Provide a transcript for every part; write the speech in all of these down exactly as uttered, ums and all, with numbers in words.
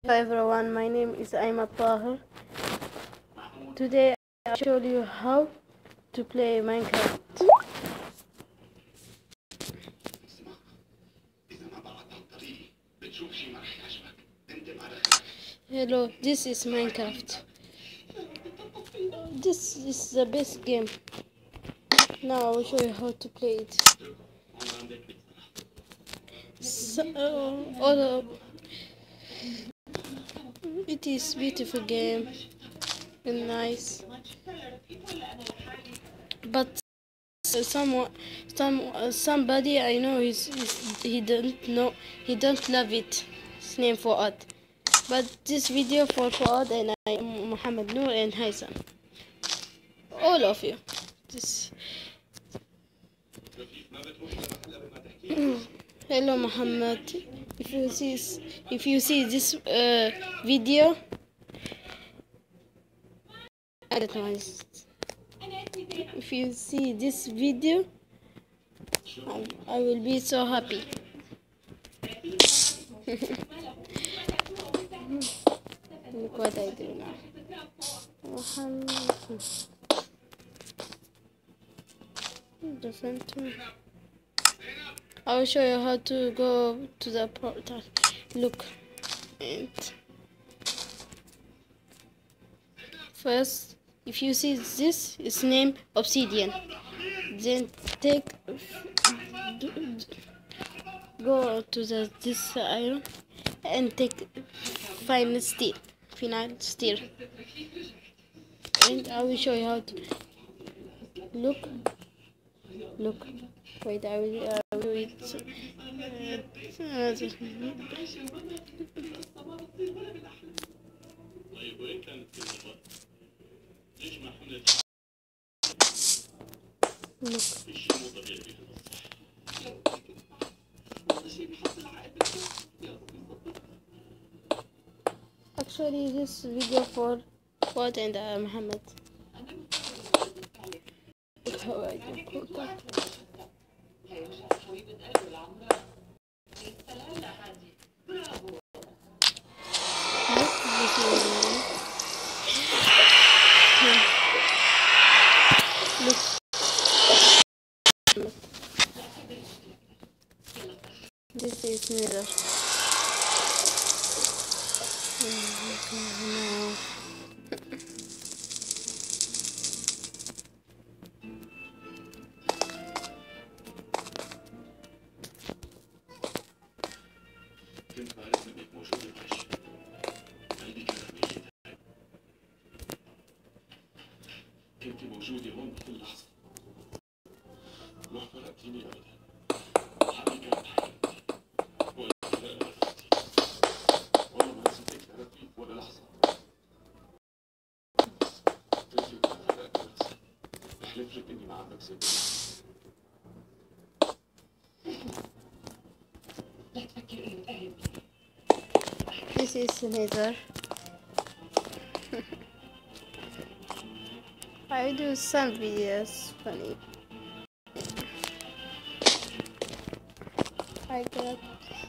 Everyone, my name is Ayman Tahir. Today I'll show you how to play Minecraft. Hello, this is Minecraft. This is the best game. Now I will show you how to play it. So, uh, all of, it is beautiful game and nice, but someone, some, uh, somebody I know is he don't know, he don't love it. His name Fuad. But this video for Fuad and I, Muhammad Noor and Haitham. All of you. This. Hello Muhammad. If you see if you see this uh, video, I don't know. If you see this video, I, I will be so happy. Look what I do now. Different. I will show you how to go to the portal. Look, and first, if you see this, it's named Obsidian. Then take, go to the this iron and take final steel, final steel. And I will show you how to look. Look. Wait, I will, I will do it. Uh, look. Actually, this video for Fuad and uh, Muhammad. Look how I do that. Look. This is mirror. Now. كنت موجودة هون بكل لحظة. ما فرقتيني أبدا. حالي كانت حياتي. ولا فرقتي. والله ما نسيتك يا ربي ولا لحظة. كنت ما فرقت بس. بحلف لك إني ما عم بكذب. لا تفكر إنه تقرب. This is Nether. I do some videos funny. I got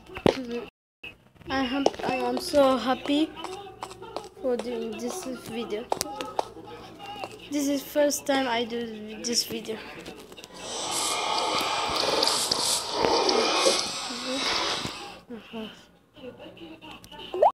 I am I am so happy for doing this video. This is first time I do this video. Uh-huh.